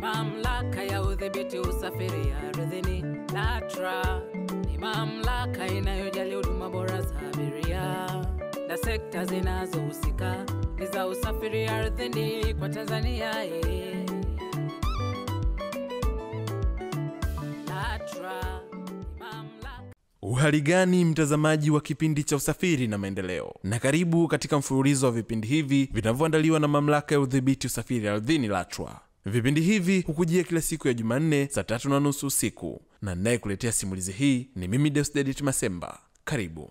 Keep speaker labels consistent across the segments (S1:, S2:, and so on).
S1: mamlaka ya udhibiti usafiri ardhini. LATRA ni mamlaka inayojali huduma bora za abiria na sekta zinazohusika ni za usafiri ardhini kwa Tanzania. LATRA ni mamlaka.
S2: Uhali gani mtazamaji wa kipindi cha usafiri na maendeleo, na karibu katika mfululizo wa vipindi hivi vinavyoandaliwa na mamlaka ya udhibiti usafiri ardhini LATRA. Vipindi hivi hukujia kila siku ya Jumanne saa 3:30 usiku, na ninayekuletea simulizi hii ni mimi Deusdedit Masemba. Karibu.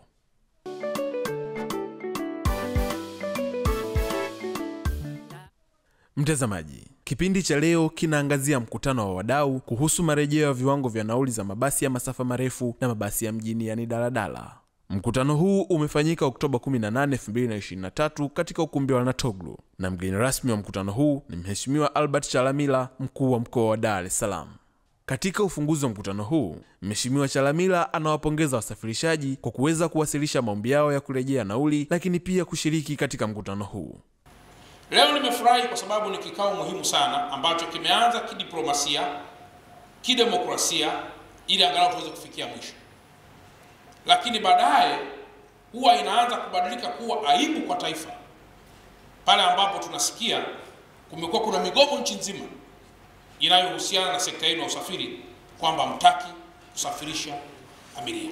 S2: Mtazamaji, kipindi cha leo kinaangazia mkutano wa wadau kuhusu marejeo ya viwango vya nauli za mabasi ya masafa marefu na mabasi ya mjini, yani daladala. Mkutano huu umefanyika Oktoba 18, 2023 katika ukumbi wa Natoglu, na mgeni rasmi wa mkutano huu ni Mheshimiwa Albert Chalamila, mkuu wa mkoa wa Dar es Salaam. Katika ufunguzi wa mkutano huu, Mheshimiwa Chalamila anawapongeza wasafirishaji kwa kuweza kuwasilisha maombi yao ya kurejea nauli, lakini pia kushiriki katika mkutano huu.
S3: Leo nimefurahi kwa sababu ni kikao muhimu sana ambacho kimeanza kidiplomasia, kidemokrasia, ili angalau tuweze kufikia mwisho. Lakini baadaye huwa inaanza kubadilika kuwa aibu kwa taifa pale ambapo tunasikia kumekuwa kuna migomo nchi nzima inayohusiana na sekta yenu ya usafiri, kwamba mtaki kusafirisha abiria.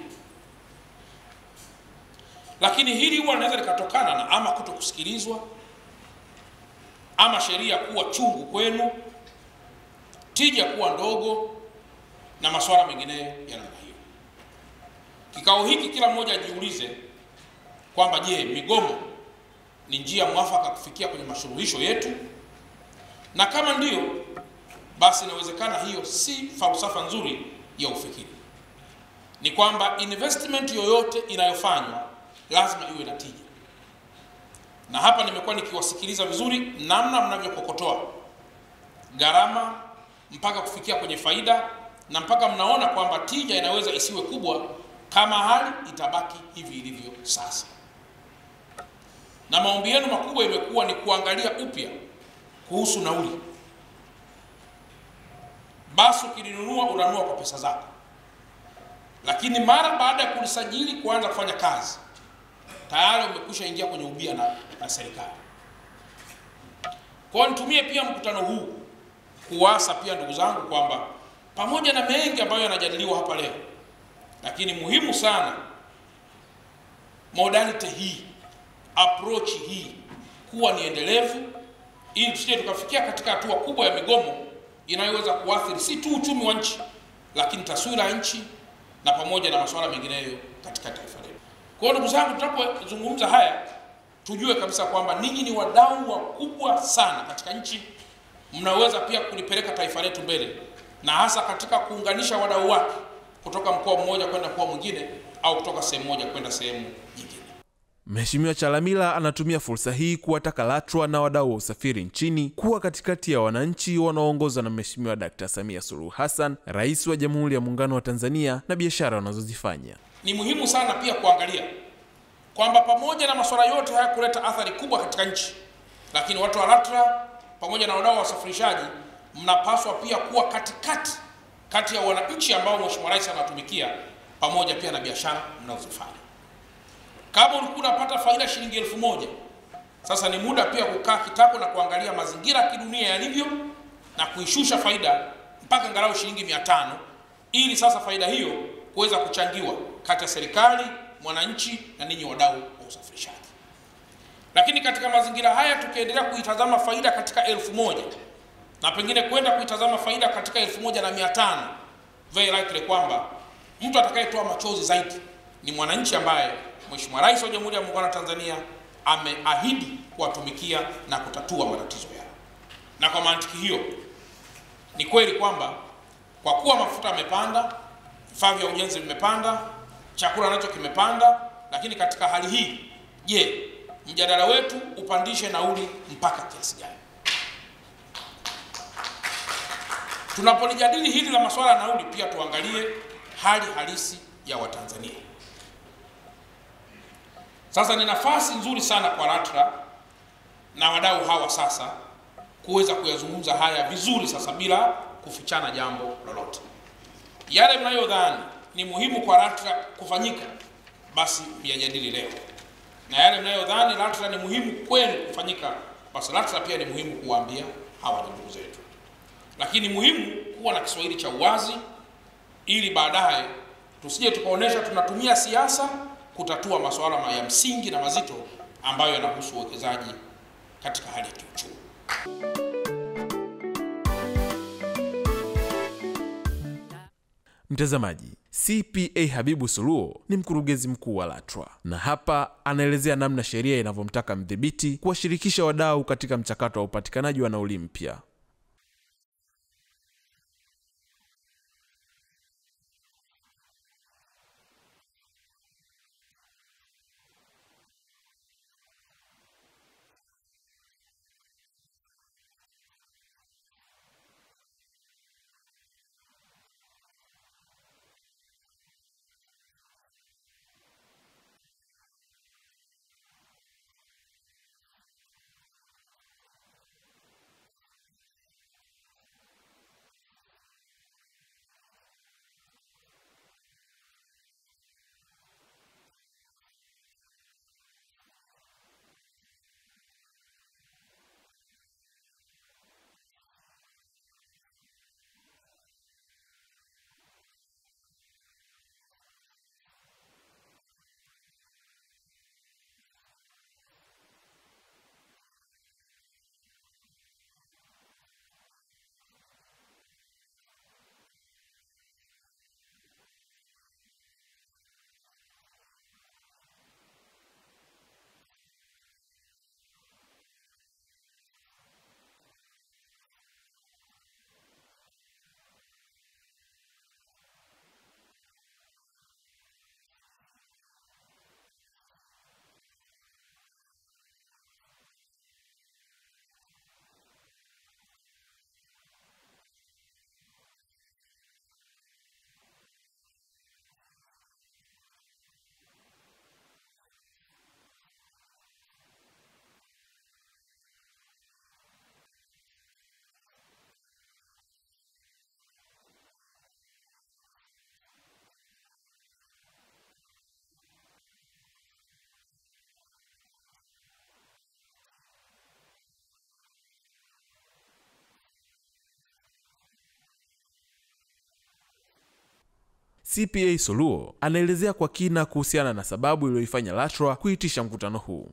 S3: Lakini hili huwa linaweza likatokana na ama kutokusikilizwa, ama sheria kuwa chungu kwenu, tija kuwa ndogo, na masuala mengineyo ya namna hiyo. Kikao hiki kila mmoja ajiulize kwamba je, migomo ni njia mwafaka kufikia kwenye masuluhisho yetu? Na kama ndio, basi inawezekana hiyo si falsafa nzuri ya ufikiri. Ni kwamba investment yoyote inayofanywa lazima iwe na tija. Na hapa nimekuwa nikiwasikiliza vizuri namna mnavyokokotoa gharama mpaka kufikia kwenye faida, na mpaka mnaona kwamba tija inaweza isiwe kubwa kama hali itabaki hivi ilivyo sasa. Na maombi yenu makubwa imekuwa ni kuangalia upya kuhusu nauli. Basi ukilinunua unanunua kwa pesa zako, lakini mara baada ya kulisajili kuanza kufanya kazi, tayari umekwisha ingia kwenye ubia na serikali. Kwa nitumie pia mkutano huu kuwasa pia ndugu zangu kwamba pamoja na mengi ambayo yanajadiliwa hapa leo, lakini muhimu sana modality hii, approach hii kuwa ni endelevu, ili tusije tukafikia katika hatua kubwa ya migomo inayoweza kuathiri si tu uchumi wa nchi, lakini taswira ya nchi na pamoja na masuala mengineyo katika taifa letu. Kwa ndugu zangu, tunapozungumza haya tujue kabisa kwamba ninyi ni wadau wakubwa sana katika nchi, mnaweza pia kulipeleka taifa letu mbele, na hasa katika kuunganisha wadau wake kutoka mkoa mmoja kwenda mkoa mwingine, au kutoka sehemu moja kwenda sehemu nyingine.
S2: Mheshimiwa Chalamila anatumia fursa hii kuwataka LATRA na wadau wa usafiri nchini kuwa katikati ya wananchi wanaoongozwa na Mheshimiwa Dr. Samia Suluhu Hassan, Rais wa Jamhuri ya Muungano wa Tanzania, na biashara wanazozifanya.
S3: Ni muhimu sana pia kuangalia kwamba pamoja na masuala yote haya kuleta athari kubwa katika nchi, lakini watu wa LATRA pamoja na wadau wa usafirishaji mnapaswa pia kuwa kati ya wananchi ambao Mheshimiwa Rais anatumikia, pamoja pia na biashara mnazofanya. Kama ulikuwa unapata faida shilingi 1000, sasa ni muda pia kukaa kitako na kuangalia mazingira ya kidunia yalivyo na kuishusha faida mpaka angalau shilingi 500, ili sasa faida hiyo kuweza kuchangiwa kati ya serikali, mwananchi na ninyi wadau wa usafirishaji. Lakini katika mazingira haya tukiendelea kuitazama faida katika 1000 na pengine kwenda kuitazama faida katika 1500, very likely kwamba mtu atakayetoa machozi zaidi ni mwananchi ambaye Mheshimiwa Rais wa Jamhuri ya Muungano wa Tanzania ameahidi kuwatumikia na kutatua matatizo yao. Na kwa mantiki hiyo, ni kweli kwamba kwa kuwa mafuta yamepanda, vifaa vya ujenzi vimepanda, chakula nacho kimepanda, lakini katika hali hii, je, mjadala wetu upandishe nauli mpaka kiasi gani? Tunapolijadili hili la masuala ya nauli, pia tuangalie hali halisi ya Watanzania. Sasa ni nafasi nzuri sana kwa LATRA na wadau hawa sasa kuweza kuyazungumza haya vizuri sasa bila kufichana jambo lolote. Yale mnayodhani ni muhimu kwa LATRA kufanyika, basi miyajadili leo, na yale mnayodhani LATRA ni muhimu kwenu kufanyika, basi LATRA pia ni muhimu kuwaambia hawa ndugu zetu. Lakini muhimu kuwa na Kiswahili cha uwazi, ili baadaye tusije tukaonesha tunatumia siasa kutatua masuala ya msingi na mazito ambayo yanahusu uwekezaji katika hali ya kiuchumi.
S2: Mtazamaji, CPA Habibu Suluo ni mkurugenzi mkuu wa LATRA, na hapa anaelezea namna sheria inavyomtaka mdhibiti kuwashirikisha wadau katika mchakato wa upatikanaji wa nauli mpya. CPA Suluo anaelezea kwa kina kuhusiana na sababu iliyoifanya LATRA kuitisha mkutano huu.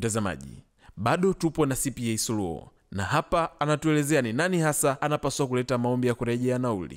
S2: Mtazamaji, bado tupo na CPA Suluo, na hapa anatuelezea ni nani hasa anapaswa kuleta maombi ya kurejea nauli.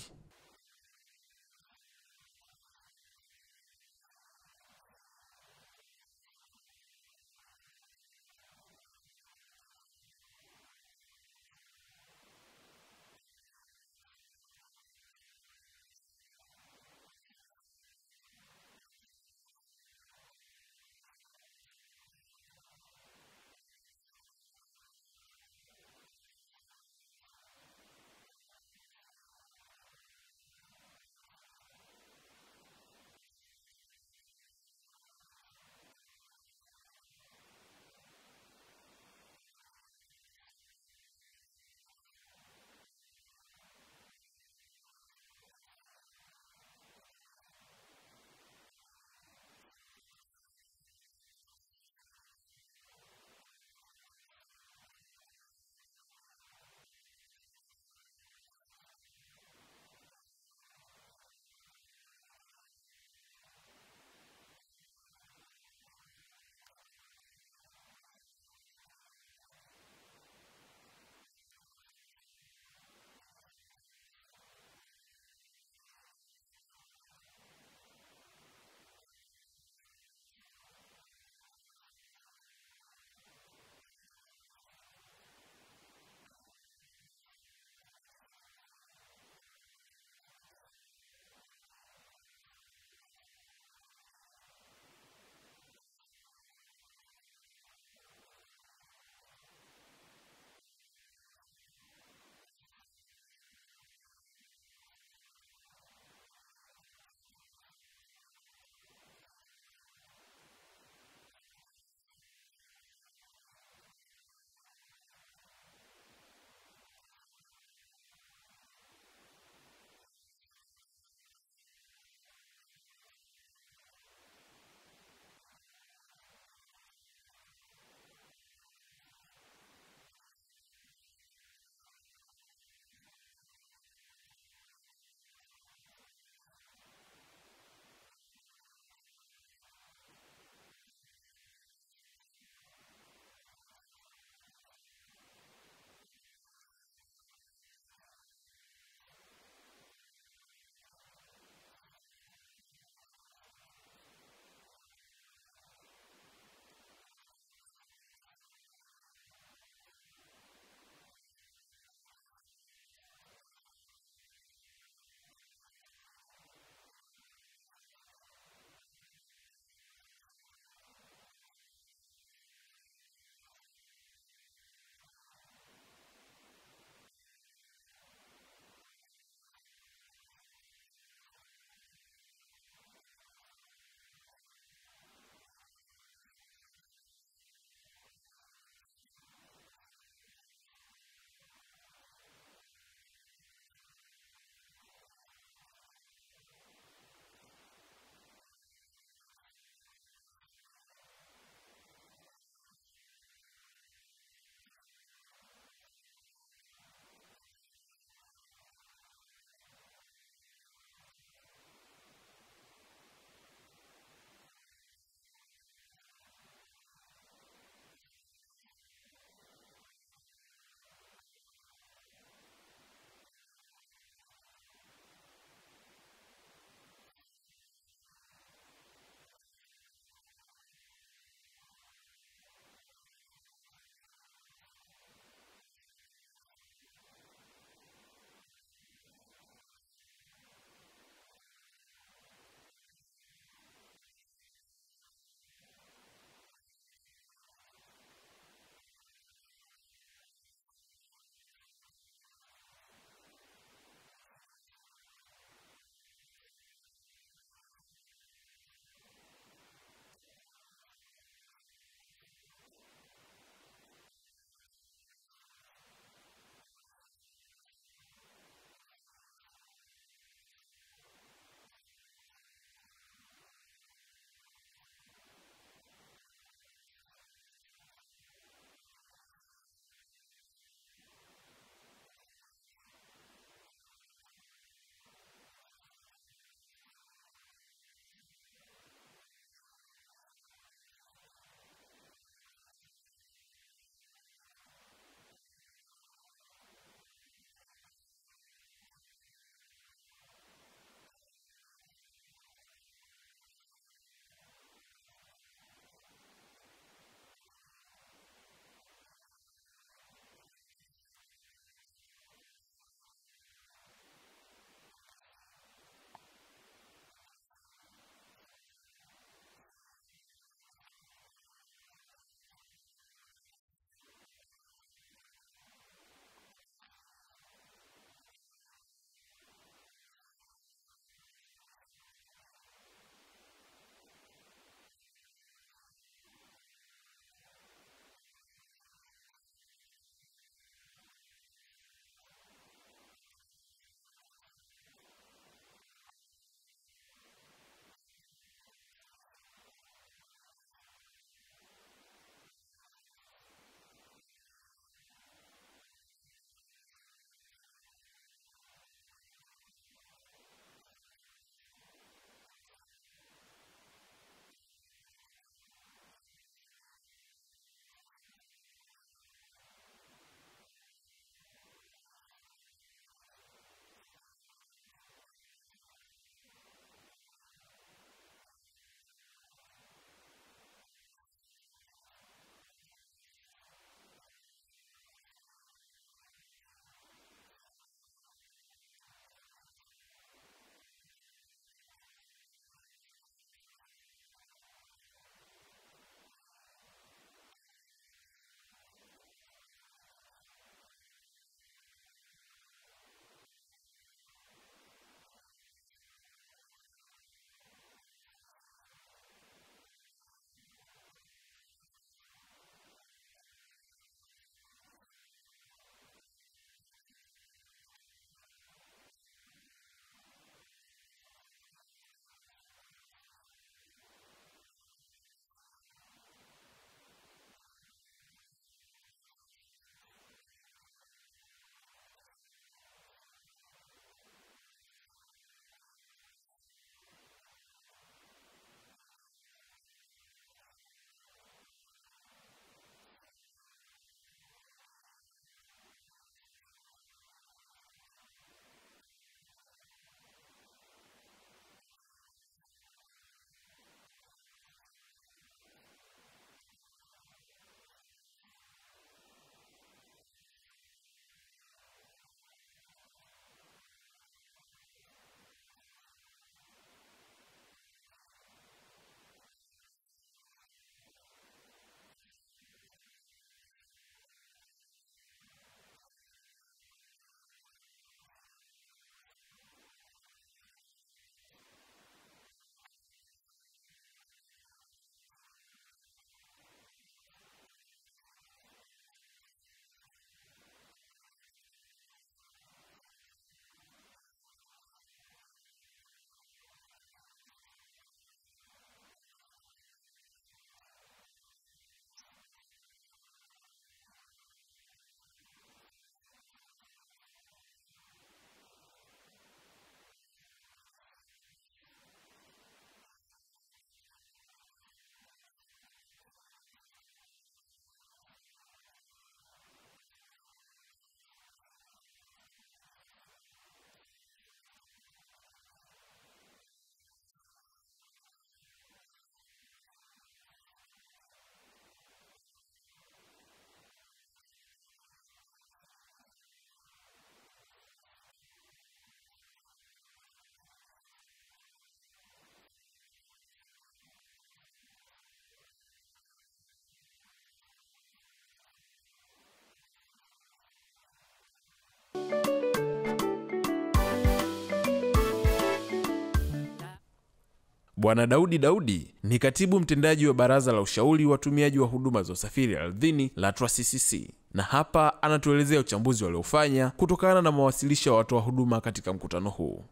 S2: Bwana Daudi ni katibu mtendaji wa baraza la ushauri watumiaji wa huduma za usafiri ardhini LATRA CCC, na hapa anatuelezea uchambuzi waliofanya kutokana na mawasilisho ya watoa huduma katika mkutano huu.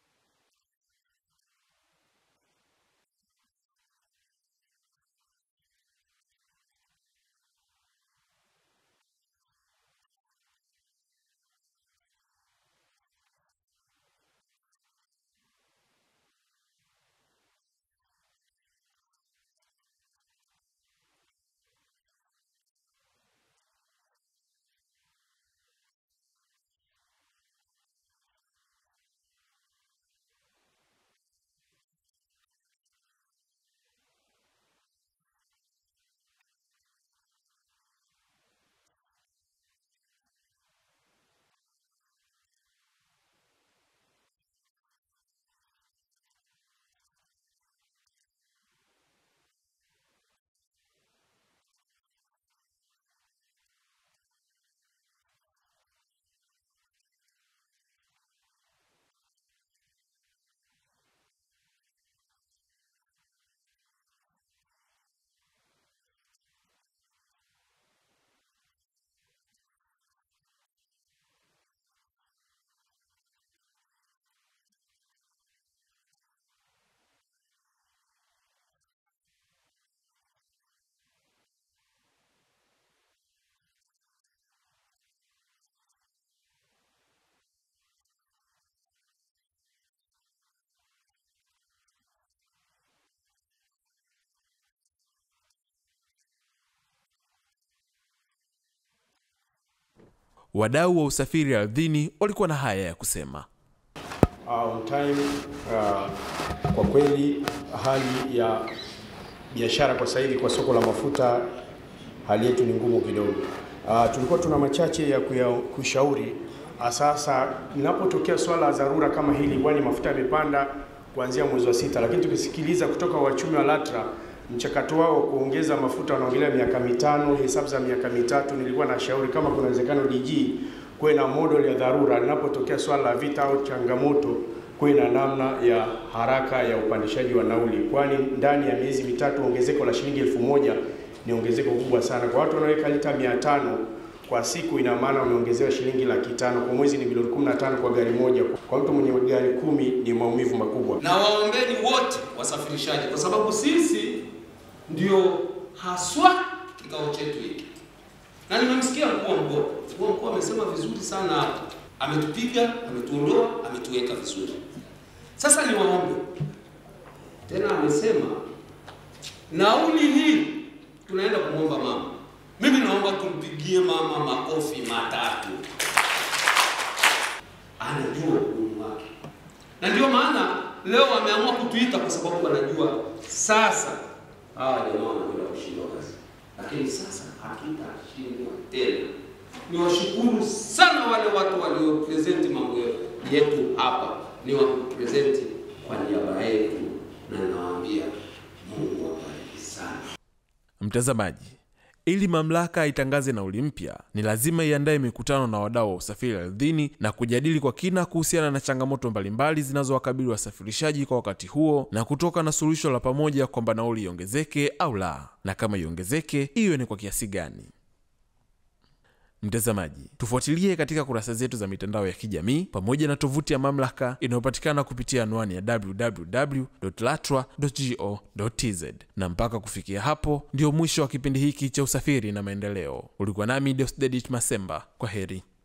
S2: Wadau wa usafiri ardhini walikuwa na haya ya kusema.
S4: On time, kwa kweli hali ya biashara kwa sasa hivi kwa soko la mafuta hali yetu ni ngumu kidogo. Tulikuwa tuna machache ya kushauri. Sasa ninapotokea swala la dharura kama hili, kwani mafuta yamepanda kuanzia mwezi wa 6, lakini tukisikiliza kutoka wachumi wa LATRA mchakato wao kuongeza mafuta wanaongelea miaka 5, hesabu za miaka 3. Nilikuwa na shauri kama kuna uwezekano DG kuwe na model ya dharura linapotokea swala la vita au changamoto, kuwe na namna ya haraka ya upandishaji wa nauli, kwani ndani ya miezi 3 ongezeko la shilingi 1000 ni ongezeko kubwa sana. Kwa watu wanaoweka lita 500 kwa siku, ina maana wameongezewa shilingi 500 kwa mwezi, ni milioni 15 kwa gari moja. Kwa mtu mwenye gari 10 ni maumivu makubwa.
S5: Na waombeni wote wasafirishaji, kwa sababu sisi ndio haswa kikao chetu hiki. Na nimemsikia mkuu wa mkoa amesema vizuri sana hapa. Ametupiga, ametuondoa, ametuweka vizuri. Sasa ni waombe. Tena amesema nauli hii tunaenda kumwomba mama. Mimi naomba tumpigie mama makofi matatu. Anajua umuhimu wake. Na ndio maana leo wameamua kutuita, kwa sababu wanajua sasa jamaa wanakwenda kushindwa kazi. Lakini sasa hatutashindwa tena. Niwashukuru sana wale watu waliopresent mambo yetu hapa. Niwapresent kwa niaba yetu, na nawaambia Mungu awabariki sana.
S2: Mtazamaji, ili mamlaka itangaze nauli mpya, ni lazima iandae mikutano na wadau wa usafiri ardhini na kujadili kwa kina kuhusiana na changamoto mbalimbali zinazowakabili wasafirishaji kwa wakati huo, na kutoka na suluhisho la pamoja kwamba nauli iongezeke au la, na kama iongezeke iwe ni kwa kiasi gani. Mtazamaji, tufuatilie katika kurasa zetu za mitandao ya kijamii pamoja na tovuti ya mamlaka inayopatikana kupitia anwani ya www.latra.go.tz. Na mpaka kufikia hapo ndio mwisho wa kipindi hiki cha usafiri na maendeleo. Ulikuwa nami Deusdedit Masemba. Kwa heri.